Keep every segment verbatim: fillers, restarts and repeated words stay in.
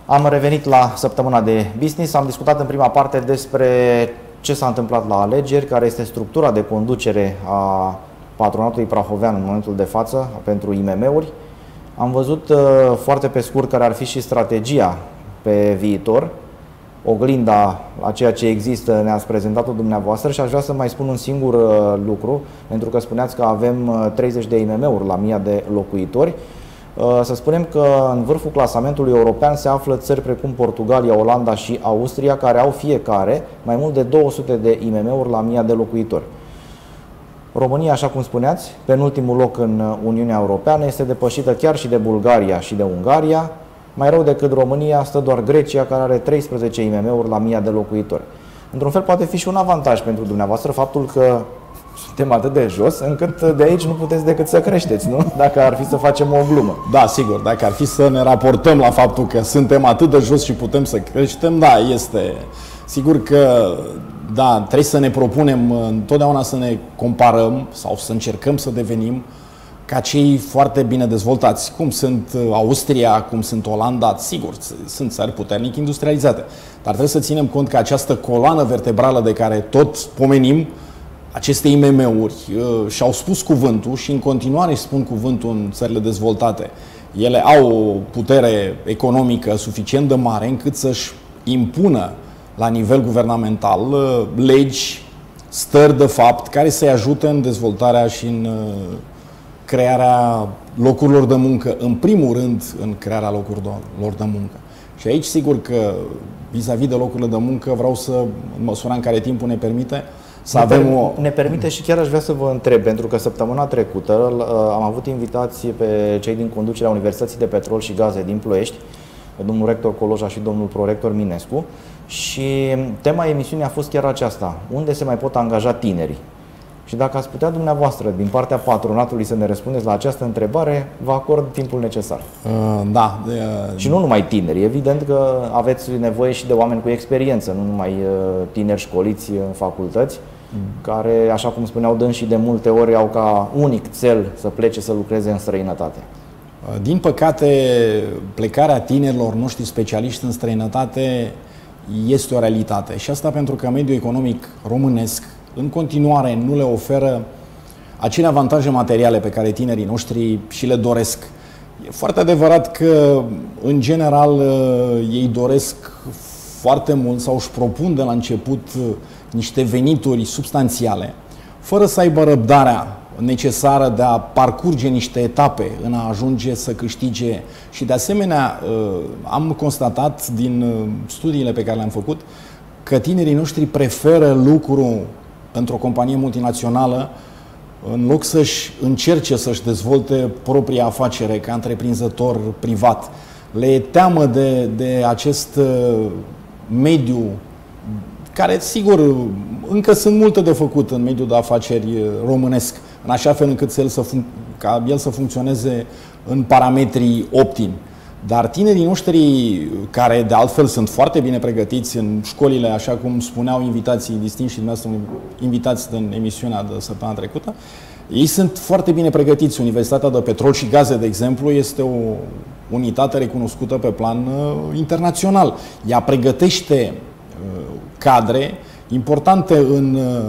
Am revenit la săptămâna de business, am discutat în prima parte despre ce s-a întâmplat la alegeri, care este structura de conducere a patronatului prahovean în momentul de față pentru I M M-uri. Am văzut foarte pe scurt care ar fi și strategia pe viitor, oglinda a ceea ce există, ne-ați prezentat-o dumneavoastră și aș vrea să mai spun un singur lucru, pentru că spuneați că avem treizeci de I M M-uri la mii de locuitori. Să spunem că în vârful clasamentului european se află țări precum Portugalia, Olanda și Austria, care au fiecare mai mult de două sute de I M M-uri la mii de locuitori. România, așa cum spuneați, penultimul loc în Uniunea Europeană, este depășită chiar și de Bulgaria și de Ungaria. Mai rău decât România stă doar Grecia, care are treisprezece I M M-uri la mii de locuitori. Într-un fel poate fi și un avantaj pentru dumneavoastră faptul că suntem atât de jos, încât de aici nu puteți decât să creșteți, nu? Dacă ar fi să facem o glumă. Da, sigur, dacă ar fi să ne raportăm la faptul că suntem atât de jos și putem să creștem, da, este... Sigur că, da, trebuie să ne propunem întotdeauna să ne comparăm sau să încercăm să devenim ca cei foarte bine dezvoltați, cum sunt Austria, cum sunt Olanda, sigur, sunt țări puternic industrializate. Dar trebuie să ținem cont că această coloană vertebrală de care tot pomenim, aceste I M M-uri și-au spus cuvântul și în continuare își spun cuvântul în țările dezvoltate. Ele au o putere economică suficient de mare încât să-și impună la nivel guvernamental legi, stări de fapt, care să-i ajute în dezvoltarea și în crearea locurilor de muncă, în primul rând în crearea locurilor de muncă. Și aici sigur că vis-a-vis de locurile de muncă vreau să, în măsura în care timpul ne permite, să ne avem per, o... Ne permite și chiar aș vrea să vă întreb, pentru că săptămâna trecută am avut invitații pe cei din conducerea Universității de Petrol și Gaze din Ploiești, domnul rector Coloja și domnul prorector Minescu, și tema emisiunii a fost chiar aceasta: unde se mai pot angaja tinerii? Și dacă ați putea dumneavoastră, din partea patronatului, să ne răspundeți la această întrebare, vă acord timpul necesar. Uh, da. Uh, și nu numai tineri, evident că aveți nevoie și de oameni cu experiență, nu numai uh, tineri școliți în facultăți, mm. care, așa cum spuneau dânsii, de multe ori au ca unic cel să plece să lucreze în străinătate. Uh, din păcate, plecarea tinerilor noștri specialiști în străinătate este o realitate. Și asta pentru că mediul economic românesc în continuare nu le oferă acele avantaje materiale pe care tinerii noștri și le doresc. E foarte adevărat că, în general, ei doresc foarte mult sau își propun de la început niște venituri substanțiale, fără să aibă răbdarea necesară de a parcurge niște etape în a ajunge să câștige. Și, de asemenea, am constatat din studiile pe care le-am făcut că tinerii noștri preferă lucru într-o companie multinațională în loc să-și încerce să-și dezvolte propria afacere ca întreprinzător privat. Le e teamă de, de acest mediu care, sigur, încă sunt multe de făcut în mediul de afaceri românesc, în așa fel încât el să ca el să funcționeze în parametrii optimi. Dar tinerii noștri, care de altfel sunt foarte bine pregătiți în școlile, așa cum spuneau invitații distinși și dumneavoastră invitați în emisiunea de săptămâna trecută, ei sunt foarte bine pregătiți. Universitatea de Petrol și Gaze, de exemplu, este o unitate recunoscută pe plan uh, internațional. Ea pregătește uh, cadre importante în uh,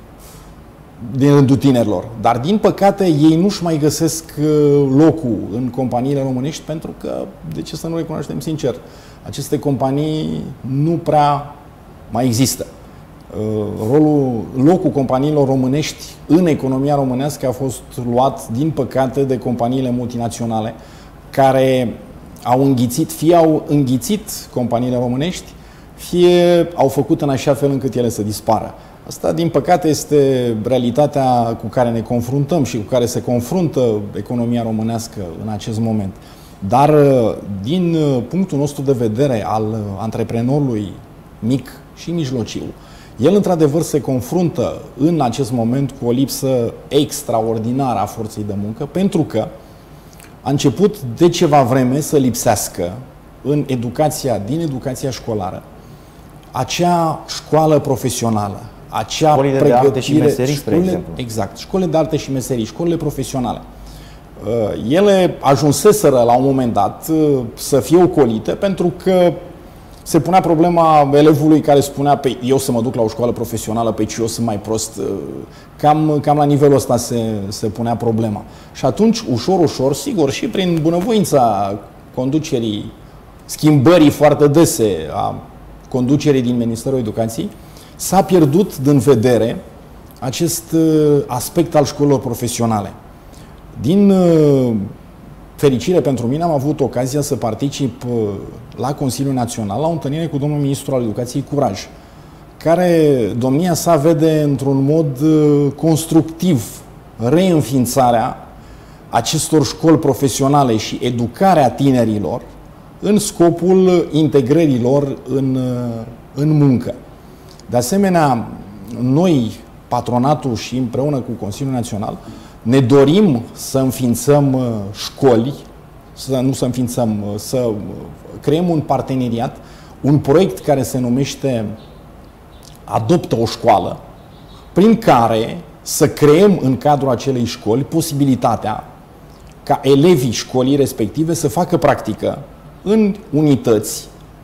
din rândul tinerilor. Dar, din păcate, ei nu-și mai găsesc locul în companiile românești pentru că, de ce să nu recunoaștem sincer, aceste companii nu prea mai există. Rolul, locul companiilor românești în economia românească a fost luat, din păcate, de companiile multinaționale care au înghițit, fie au înghițit companiile românești, fie au făcut în așa fel încât ele să dispară. Asta, din păcate, este realitatea cu care ne confruntăm și cu care se confruntă economia românească în acest moment. Dar, din punctul nostru de vedere al antreprenorului mic și mijlociu, el, într-adevăr, se confruntă în acest moment cu o lipsă extraordinară a forței de muncă, pentru că a început de ceva vreme să lipsească în educația, din educația școlară acea școală profesională, acea școlile de arte și meserii, spre exemplu. Exact, școlile de arte și meserii, școlile profesionale. ele ajunseseră la un moment dat să fie ocolite pentru că se punea problema elevului care spunea pe eu să mă duc la o școală profesională, pe ce eu sunt mai prost. Cam, cam la nivelul ăsta se, se punea problema. Și atunci, ușor, ușor, sigur, și prin bunăvoința conducerii, schimbării foarte dese a conducerii din Ministerul Educației, s-a pierdut din vedere acest aspect al școlilor profesionale. Din fericire pentru mine am avut ocazia să particip la Consiliul Național la o întâlnire cu domnul ministru al Educației Curaj, care domnia sa vede într-un mod constructiv reînființarea acestor școli profesionale și educarea tinerilor în scopul integrării lor în, în muncă. De asemenea, noi, patronatul și împreună cu Consiliul Național, ne dorim să înființăm școli, să nu să înființăm, să creăm un parteneriat, un proiect care se numește Adoptă o școală, prin care să creăm în cadrul acelei școli posibilitatea ca elevii școlii respective să facă practică în unități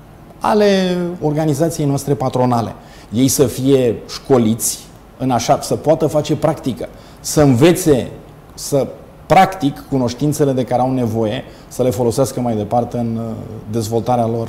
ale organizației noastre patronale. Ei să fie școliți în așa, să poată face practică, să învețe, să practic cunoștințele de care au nevoie, să le folosească mai departe în dezvoltarea lor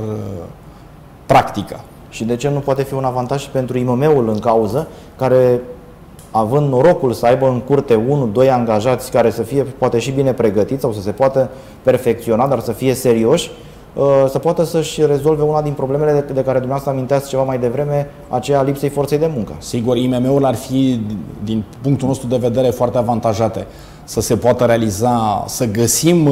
practică. Și de ce nu poate fi un avantaj și pentru I M M-ul în cauză, care, având norocul să aibă în curte unu doi angajați care să fie poate și bine pregătiți sau să se poată perfecționa, dar să fie serioși, să poată să-și rezolve una din problemele de, de care dumneavoastră aminteați ceva mai devreme, aceea lipsei forței de muncă. Sigur, I M M-ul ar fi, din punctul nostru de vedere, foarte avantajate să se poată realiza, să găsim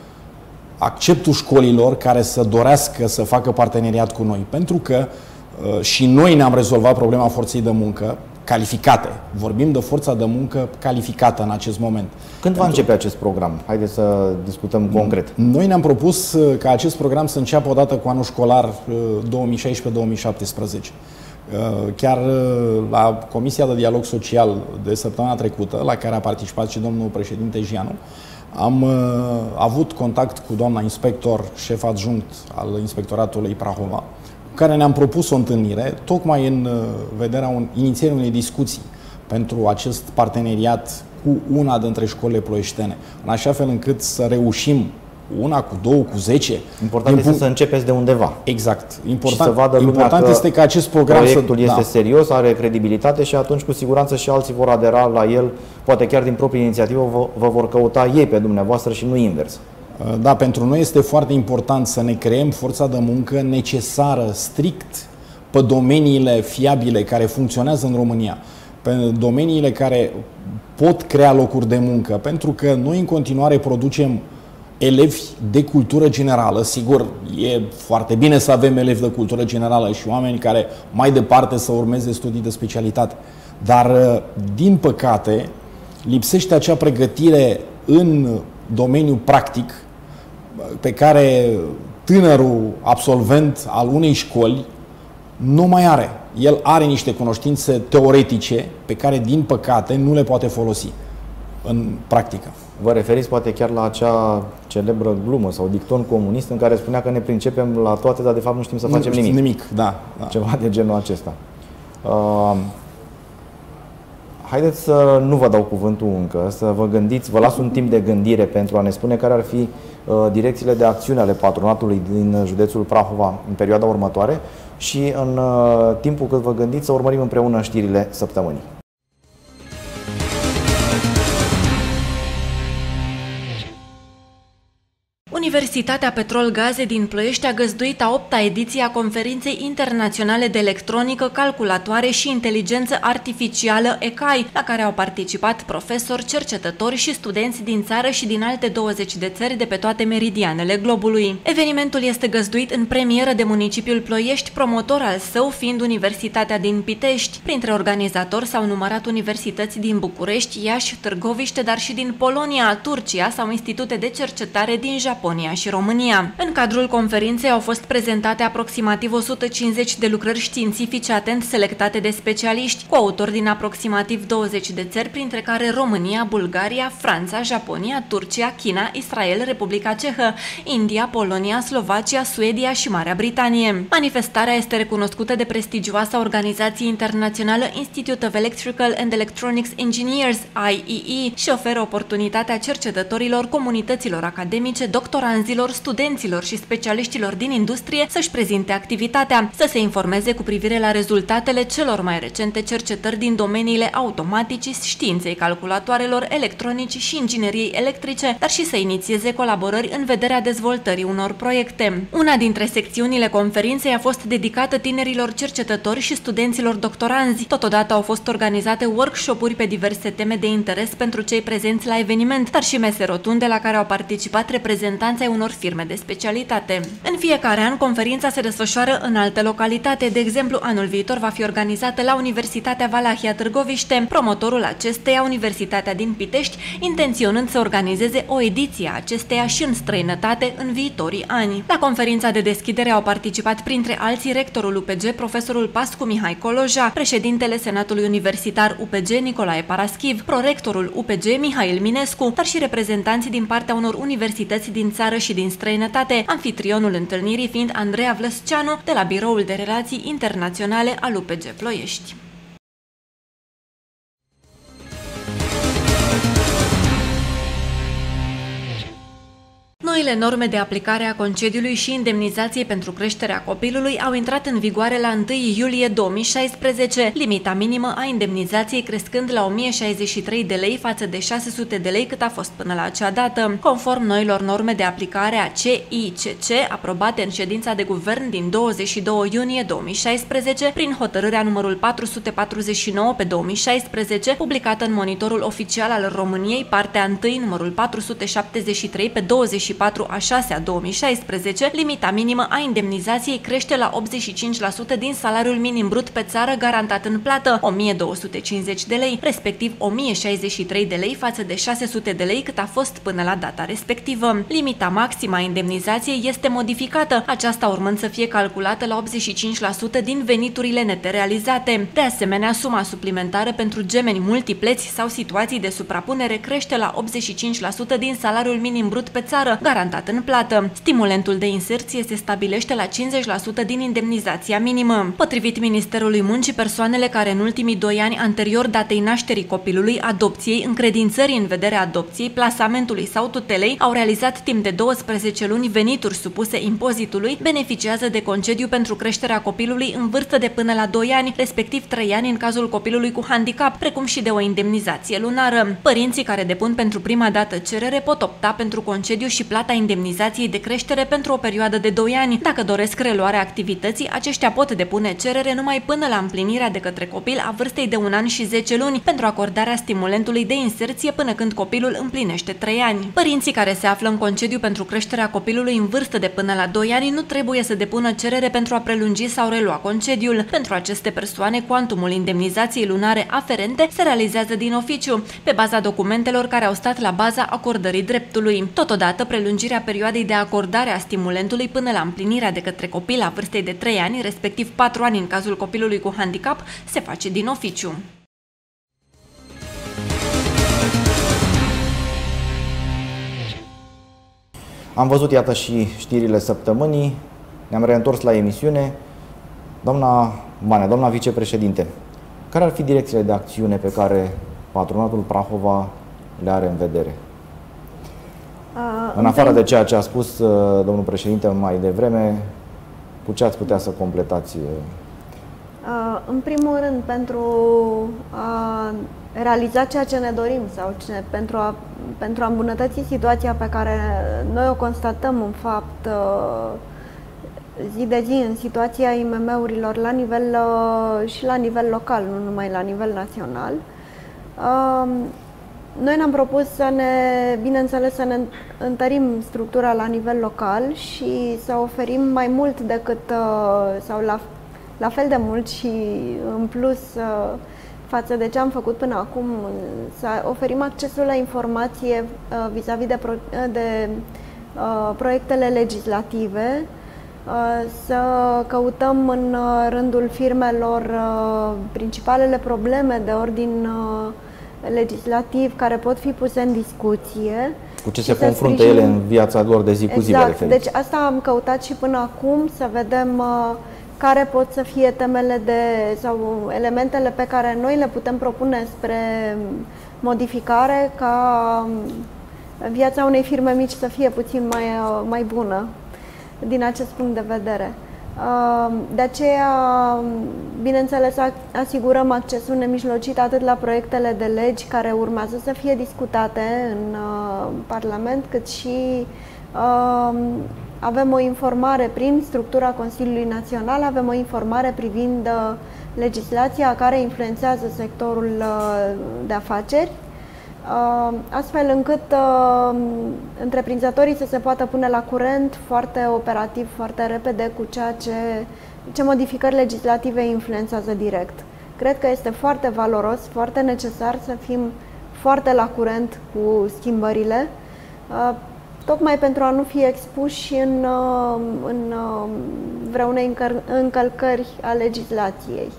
acceptul școlilor care să dorească să facă parteneriat cu noi. Pentru că și noi ne-am rezolvat problema forței de muncă calificate. Vorbim de forța de muncă calificată în acest moment. Când Pentru... va începe acest program? Haideți să discutăm concret. Noi ne-am propus ca acest program să înceapă odată cu anul școlar două mii șaisprezece două mii șaptesprezece. Chiar la Comisia de Dialog Social de săptămâna trecută, la care a participat și domnul președinte Gianu, am uh, avut contact cu doamna inspector, șef adjunct al Inspectoratului Prahova, cu care ne-am propus o întâlnire, tocmai în uh, vederea un, inițierii unei discuții pentru acest parteneriat cu una dintre școlile ploieștene, în așa fel încât să reușim una cu două, cu zece. Important este să începeți de undeva. Exact. Important, și să vadă lumea important că este că acest program proiectul să, este da. serios, are credibilitate și atunci cu siguranță și alții vor adera la el, poate chiar din proprie inițiativă vă, vă vor căuta ei pe dumneavoastră și nu invers. Da, pentru noi este foarte important să ne creăm forța de muncă necesară strict pe domeniile fiabile care funcționează în România, pe domeniile care pot crea locuri de muncă, pentru că noi în continuare producem elevi de cultură generală. Sigur, e foarte bine să avem elevi de cultură generală și oameni care mai departe să urmeze studii de specialitate. Dar, din păcate, lipsește acea pregătire în domeniul practic pe care tânărul absolvent al unei școli nu mai are. El are niște cunoștințe teoretice pe care, din păcate, nu le poate folosi în practică. Vă referiți poate chiar la acea celebră glumă sau dicton comunist în care spunea că ne pricepem la toate, dar de fapt nu știm să facem nu, nimic. Nimic, da, da. Ceva de genul acesta. Uh, haideți să nu vă dau cuvântul încă, să vă gândiți, vă las un timp de gândire pentru a ne spune care ar fi uh, direcțiile de acțiune ale patronatului din județul Prahova în perioada următoare și în uh, timpul cât vă gândiți să urmărim împreună știrile săptămânii. Universitatea Petrol Gaze din Ploiești a găzduit a opta ediție a Conferinței Internaționale de Electronică, Calculatoare și Inteligență Artificială E C A I, la care au participat profesori, cercetători și studenți din țară și din alte douăzeci de țări de pe toate meridianele globului. Evenimentul este găzduit în premieră de municipiul Ploiești, promotor al său fiind Universitatea din Pitești. Printre organizatori s-au numărat universități din București, Iași, Târgoviște, dar și din Polonia, Turcia sau institute de cercetare din Japonia Japonia și România. În cadrul conferinței au fost prezentate aproximativ o sută cincizeci de lucrări științifice atent selectate de specialiști, cu autori din aproximativ douăzeci de țări, printre care România, Bulgaria, Franța, Japonia, Turcia, China, Israel, Republica Cehă, India, Polonia, Slovacia, Suedia și Marea Britanie. Manifestarea este recunoscută de prestigioasa organizație internațională Institute of Electrical and Electronics Engineers, I E E, și oferă oportunitatea cercetătorilor, comunităților academice, doctoranzilor, studenților și specialiștilor din industrie să-și prezinte activitatea, să se informeze cu privire la rezultatele celor mai recente cercetări din domeniile automaticii, științei calculatoarelor, electronicii și ingineriei electrice, dar și să inițieze colaborări în vederea dezvoltării unor proiecte. Una dintre secțiunile conferinței a fost dedicată tinerilor cercetători și studenților doctoranzi. Totodată au fost organizate workshop-uri pe diverse teme de interes pentru cei prezenți la eveniment, dar și mese rotunde la care au participat reprezentanți ai unor firme de specialitate. În fiecare an, conferința se desfășoară în alte localitate. De exemplu, anul viitor va fi organizată la Universitatea Valahia Târgoviște, promotorul acesteia Universitatea din Pitești, intenționând să organizeze o ediție a acesteia și în străinătate în viitorii ani. La conferința de deschidere au participat printre alții rectorul U P G, profesorul Pascu Mihai Coloja, președintele Senatului Universitar U P G Nicolae Paraschiv, prorectorul U P G Mihail Minescu, dar și reprezentanții din partea unor universități din țară și din străinătate, anfitrionul întâlnirii fiind Andreea Vlăsceanu de la Biroul de Relații Internaționale al U P G Ploiești. Noile norme de aplicare a concediului și indemnizației pentru creșterea copilului au intrat în vigoare la întâi iulie două mii șaisprezece, limita minimă a indemnizației crescând la o mie șaizeci și trei de lei față de șase sute de lei cât a fost până la acea dată. Conform noilor norme de aplicare a C I C C, aprobate în ședința de guvern din douăzeci și doi iunie două mii șaisprezece, prin hotărârea numărul patru sute patruzeci și nouă pe două mii șaisprezece, publicată în Monitorul Oficial al României, partea întâi, numărul patru sute șaptezeci și trei pe douăzeci și patru a șasea două mii șaisprezece, limita minimă a indemnizației crește la optzeci și cinci la sută din salariul minim brut pe țară garantat în plată, o mie două sute cincizeci de lei, respectiv o mie șaizeci și trei de lei față de șase sute de lei cât a fost până la data respectivă. Limita maximă a indemnizației este modificată, aceasta urmând să fie calculată la optzeci și cinci la sută din veniturile nete realizate. De asemenea, suma suplimentară pentru gemeni multipleți sau situații de suprapunere crește la optzeci și cinci la sută din salariul minim brut pe țară garantat în plată. Stimulentul de inserție se stabilește la cincizeci la sută din indemnizația minimă. Potrivit Ministerului Muncii, persoanele care în ultimii doi ani anterior datei nașterii copilului, adopției, încredințării în vederea adopției, plasamentului sau tutelei au realizat timp de douăsprezece luni venituri supuse impozitului, beneficiază de concediu pentru creșterea copilului în vârstă de până la doi ani, respectiv trei ani în cazul copilului cu handicap, precum și de o indemnizație lunară. Părinții care depun pentru prima dată cerere pot opta pentru concediu și plata indemnizației de creștere pentru o perioadă de doi ani. Dacă doresc reluarea activității, aceștia pot depune cerere numai până la împlinirea de către copil a vârstei de un an și zece luni pentru acordarea stimulentului de inserție până când copilul împlinește trei ani. Părinții care se află în concediu pentru creșterea copilului în vârstă de până la doi ani nu trebuie să depună cerere pentru a prelungi sau relua concediul. Pentru aceste persoane, cuantumul indemnizației lunare aferente se realizează din oficiu, pe baza documentelor care au stat la baza acordării dreptului. Totodată, prelungirea perioadei de acordare a stimulentului până la împlinirea de către copil a vârstei de trei ani, respectiv patru ani în cazul copilului cu handicap, se face din oficiu. Am văzut, iată, și știrile săptămânii, ne-am reîntors la emisiune. Doamna Banea, doamna vicepreședinte, care ar fi direcțiile de acțiune pe care Patronatul Prahova le are în vedere? În afară de ceea ce a spus domnul președinte mai devreme, cu ce ați putea să completați? În primul rând, pentru a realiza ceea ce ne dorim sau ce, pentru, a, pentru a îmbunătăți situația pe care noi o constatăm în fapt zi de zi în situația I M M-urilor la nivel și la nivel local, nu numai la nivel național. Noi ne-am propus să ne, bineînțeles, să ne întărim structura la nivel local și să oferim mai mult decât, sau la, la fel de mult și în plus față de ce am făcut până acum, să oferim accesul la informație vis-a-vis de, de uh, proiectele legislative, uh, să căutăm în uh, rândul firmelor uh, principalele probleme de ordin uh, legislativ care pot fi puse în discuție. Cu ce se confruntă ele în viața lor de zi cu zi? Exact, deci asta am căutat și până acum, să vedem uh, care pot să fie temele de, sau elementele pe care noi le putem propune spre modificare ca viața unei firme mici să fie puțin mai, mai bună din acest punct de vedere. De aceea, bineînțeles, asigurăm accesul nemijlocit atât la proiectele de legi care urmează să fie discutate în Parlament, cât și avem o informare prin structura Consiliului Național, avem o informare privind legislația care influențează sectorul de afaceri, astfel încât întreprinzătorii să se poată pune la curent foarte operativ, foarte repede cu ceea ce, ce modificări legislative influențează direct. Cred că este foarte valoros, foarte necesar să fim foarte la curent cu schimbările, tocmai pentru a nu fi expuși în, în vreunei încălcări a legislației.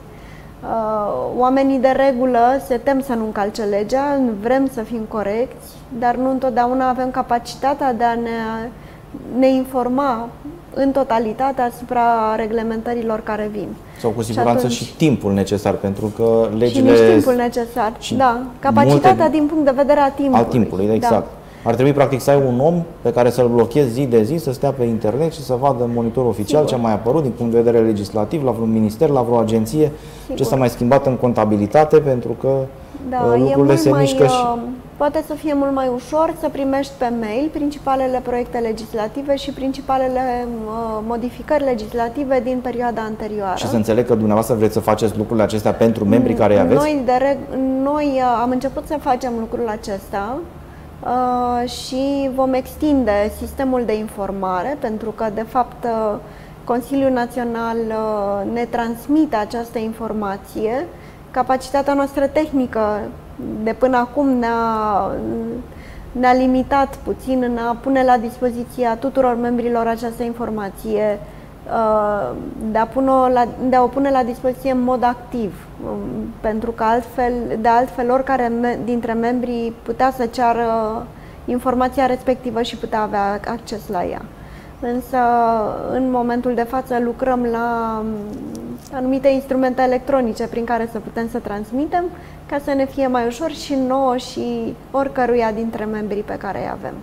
Oamenii de regulă se tem să nu încalce legea, vrem să fim corecți, dar nu întotdeauna avem capacitatea de a ne, ne informa în totalitate asupra reglementărilor care vin. Sau cu siguranță și, atunci, și timpul necesar, pentru că legile... Și nici timpul necesar, da. Capacitatea multe, din punct de vedere a timpului. Al timpului, exact. Da. Ar trebui practic să ai un om pe care să-l blochezi zi de zi, să stea pe internet și să vadă în monitorul oficial Sigur. ce a mai apărut din punct de vedere legislativ, la vreun minister, la vreo agenție, Sigur. ce s-a mai schimbat în contabilitate, pentru că da, lucrurile se mai, mișcă și... Poate să fie mult mai ușor să primești pe mail principalele proiecte legislative și principalele uh, modificări legislative din perioada anterioară. Și să înțeleg că dumneavoastră vreți să faceți lucrurile acestea pentru membrii care îi aveți? Noi, de reg- noi am început să facem lucrul acesta. Uh, și vom extinde sistemul de informare, pentru că, de fapt, uh, Consiliul Național uh, ne transmite această informație. Capacitatea noastră tehnică de până acum ne-a, ne-a limitat puțin în a pune la dispoziția tuturor membrilor această informație, uh, de a, pune la, de a o pune la dispoziție în mod activ, um, pentru că altfel, de altfel oricare me dintre membrii putea să ceară informația respectivă și putea avea acces la ea. Însă, în momentul de față, lucrăm la anumite instrumente electronice prin care să putem să transmitem, ca să ne fie mai ușor și nouă și oricăruia dintre membrii pe care îi avem.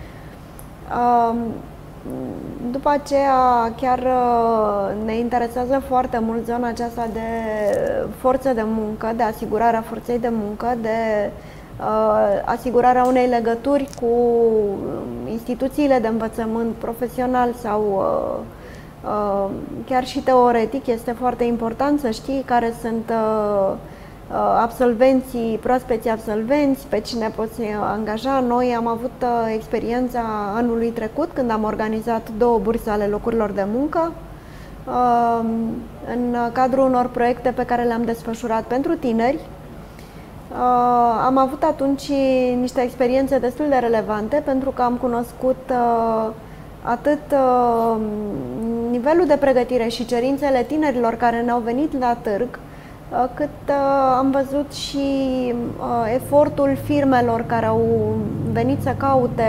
După aceea, chiar ne interesează foarte mult zona aceasta de forță de muncă, de asigurarea forței de muncă, de asigurarea unei legături cu instituțiile de învățământ profesional sau chiar și teoretic. Este foarte important să știi care sunt absolvenții, proaspeții absolvenți, pe cine poți angaja. Noi am avut experiența anului trecut când am organizat două burse ale locurilor de muncă în cadrul unor proiecte pe care le-am desfășurat pentru tineri. Am avut atunci niște experiențe destul de relevante, pentru că am cunoscut atât nivelul de pregătire și cerințele tinerilor care ne-au venit la târg, cât am văzut și efortul firmelor care au venit să caute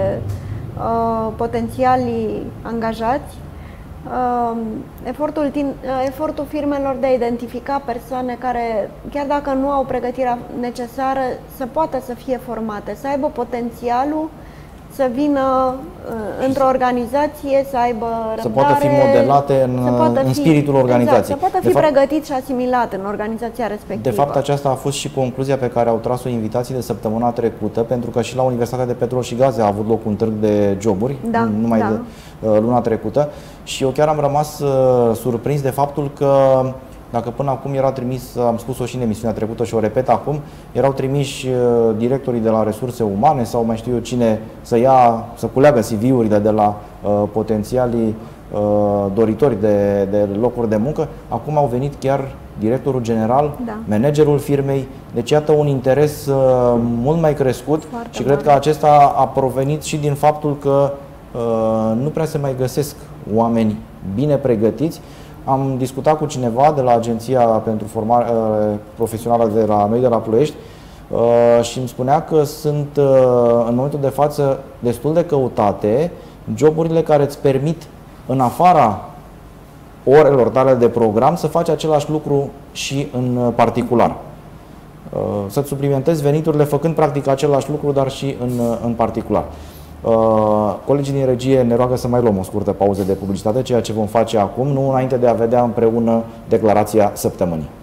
potențialii angajați, efortul, efortul firmelor de a identifica persoane care, chiar dacă nu au pregătirea necesară, să poată să fie formate, să aibă potențialul să vină uh, într-o organizație, să aibă răbdare, să poată fi modelate în, în fi, spiritul organizației. Exact, să poată fi fapt, pregătit și asimilat în organizația respectivă. De fapt, aceasta a fost și concluzia pe care au tras-o invitații de săptămâna trecută, pentru că și la Universitatea de Petrol și Gaze a avut loc un târg de joburi, da, numai da. de uh, luna trecută, și eu chiar am rămas uh, surprins de faptul că dacă până acum era trimis, am spus-o și în emisiunea trecută și o repet acum, erau trimiși directorii de la resurse umane sau mai știu eu cine să ia, să culeagă C V-urile de la uh, potențialii uh, doritori de, de locuri de muncă, acum au venit chiar directorul general, da. managerul firmei, deci iată un interes uh, mult mai crescut. Foarte și cred mare. Că acesta a provenit și din faptul că nu prea se mai găsesc oameni bine pregătiți. Am discutat cu cineva de la Agenția pentru Formare Profesională de la noi, de la Ploiești, și îmi spunea că sunt în momentul de față destul de căutate joburile care îți permit în afara orelor tale de program să faci același lucru și în particular. Să-ți suplimentezi veniturile făcând practic același lucru, dar și în, în particular. Colegii din regie ne roagă să mai luăm o scurtă pauză de publicitate, ceea ce vom face acum, nu înainte de a vedea împreună declarația săptămânii.